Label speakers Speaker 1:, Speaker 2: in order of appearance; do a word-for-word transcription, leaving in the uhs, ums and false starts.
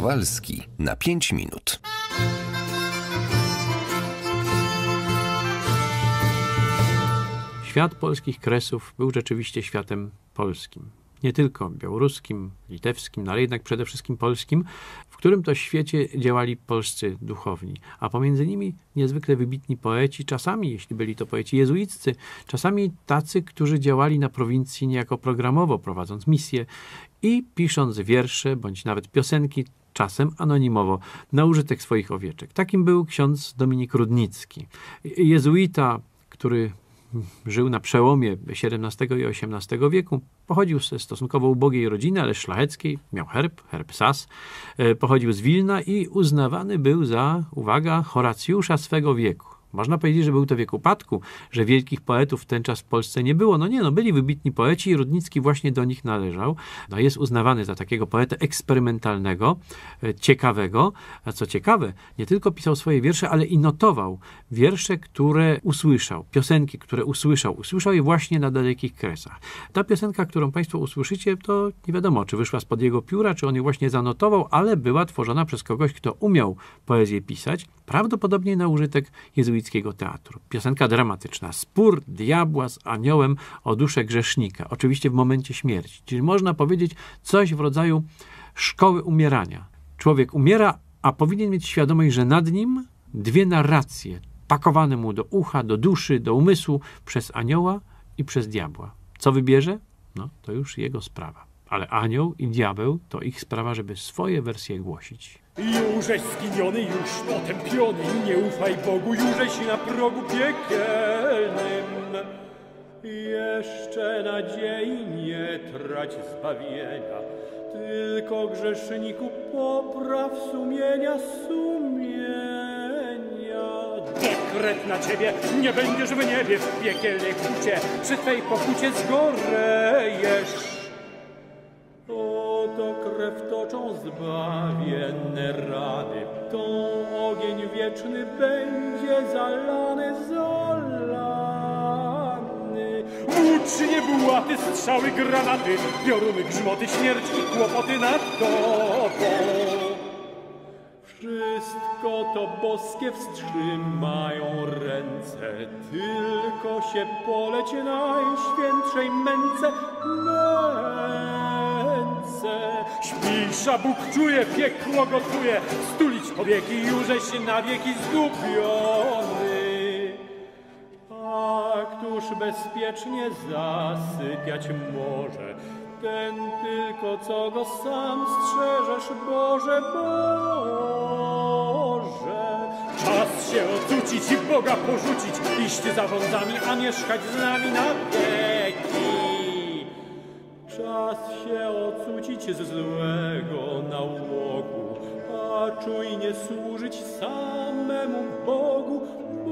Speaker 1: Kowalski na pięć minut.
Speaker 2: Świat polskich Kresów był rzeczywiście światem polskim. Nie tylko białoruskim, litewskim, no ale jednak przede wszystkim polskim, w którym to świecie działali polscy duchowni, a pomiędzy nimi niezwykle wybitni poeci, czasami, jeśli byli to poeci jezuiccy, czasami tacy, którzy działali na prowincji niejako programowo, prowadząc misje i pisząc wiersze, bądź nawet piosenki, czasem anonimowo, na użytek swoich owieczek. Takim był ksiądz Dominik Rudnicki, jezuita, który żył na przełomie siedemnastego i osiemnastego wieku. Pochodził ze stosunkowo ubogiej rodziny, ale szlacheckiej. Miał herb, herb Sas. Pochodził z Wilna i uznawany był za, uwaga, Horacjusza swego wieku. Można powiedzieć, że był to wiek upadku, że wielkich poetów w ten czas w Polsce nie było. No nie, no byli wybitni poeci i Rudnicki właśnie do nich należał. No jest uznawany za takiego poetę eksperymentalnego, ciekawego. A co ciekawe, nie tylko pisał swoje wiersze, ale i notował wiersze, które usłyszał, piosenki, które usłyszał. Usłyszał je właśnie na Dalekich Kresach. Ta piosenka, którą Państwo usłyszycie, to nie wiadomo, czy wyszła spod jego pióra, czy on ją właśnie zanotował, ale była tworzona przez kogoś, kto umiał poezję pisać, prawdopodobnie na użytek jezuickiego teatru. Piosenka dramatyczna. Spór diabła z aniołem o duszę grzesznika. Oczywiście w momencie śmierci. Czyli można powiedzieć coś w rodzaju szkoły umierania. Człowiek umiera, a powinien mieć świadomość, że nad nim dwie narracje pakowane mu do ucha, do duszy, do umysłu przez anioła i przez diabła. Co wybierze? No, to już jego sprawa. Ale anioł i diabeł to ich sprawa, żeby swoje wersje głosić.
Speaker 3: Jużeś zginiony, już potępiony, nie ufaj Bogu, jużeś na progu piekielnym. Jeszcze nadziei nie trać zbawienia, tylko grzeszniku popraw sumienia, sumienia. Dekret na ciebie, nie będziesz w niebie, w piekielnej hucie, przy twej pokucie zgorejesz. Oto krew toczą zbawienne rany, to ogień wieczny będzie zalany, zalany. Włócznie bułaty, strzały, granaty, pioruny, grzmoty, śmierć i kłopoty nad tobą. Wszystko to boskie wstrzymają ręce, tylko się poleć najświętszej męce, męce. Śpisz, a Bóg czuje, piekło gotuje, stulić powieki, jużeś na wieki zgubiony. A któż bezpiecznie zasypiać może, ten tylko, co go sam strzeżesz, Boże, Boże. Czas się ocucić i Boga porzucić, iść za wązami, a mieszkać z nami na wieki. Czas się ocucić z złego nałogu, a czujnie służyć samemu Bogu,